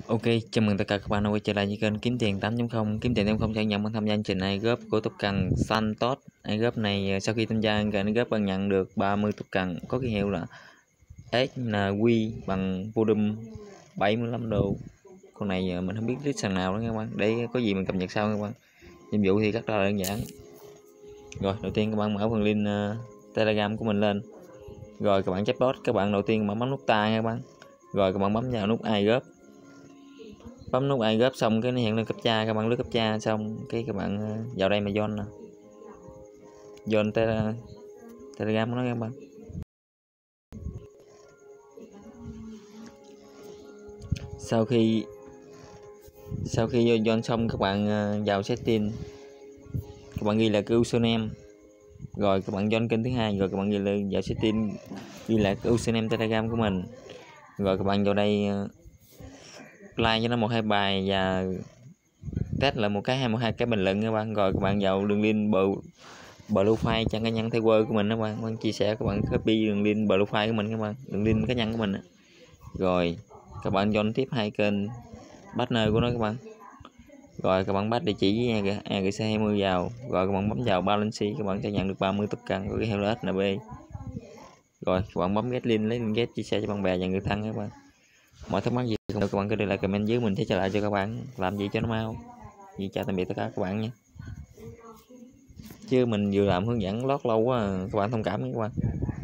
Ok, chào mừng tất cả các bạn đã quay trở lại với kênh Kiếm Tiền 8.0. Kiếm Tiền 8.0 sẽ nhận ban tham gia chương trình airdrop của token Santos. Airdrop này sau khi tham gia airdrop bạn nhận được 30 token có ký hiệu là SNQ bằng volume 75 đô. Con này mình không biết list sàn nào đó các bạn, để có gì mình cập nhật sau các bạn. Nhiệm vụ thì rất là đơn giản. Rồi, đầu tiên các bạn mở phần link Telegram của mình lên. Rồi các bạn chatbot, các bạn đầu tiên bấm nút tai các bạn. Rồi các bạn bấm vào nút airdrop. Bấm nút airdrop xong cái nó hiện lên captcha, các bạn lướt captcha xong cái các bạn vào đây mà join nè, join Telegram của nó các bạn. Sau khi vô join xong các bạn vào setting, các bạn ghi là cái username, rồi các bạn join kênh thứ hai, rồi các bạn ghi là vào setting ghi là cái username Telegram của mình, rồi các bạn vào đây like cho nó 1-2 bài và test là một hai cái bình luận các bạn. Rồi các bạn vào đường link profile trang cá nhân theo word của mình các bạn chia sẻ, các bạn copy đường link profile của mình các bạn, đường link cá nhân của mình. Rồi các bạn join tiếp hai kênh partner của nó các bạn. Rồi các bạn bắt địa chỉ AGC20 vào, rồi các bạn bấm vào balance, các bạn sẽ nhận được 30 token của cái hiệu SNB. Rồi các bạn bấm get link, lấy link get chia sẻ cho bạn bè và người thân các bạn. Mọi thắc mắc gì không các bạn cứ để lại comment dưới, mình sẽ trả lại cho các bạn làm gì cho nó mau. Vì chào tạm biệt tất cả các bạn nha, chứ mình vừa làm hướng dẫn lót lâu quá các bạn thông cảm các bạn.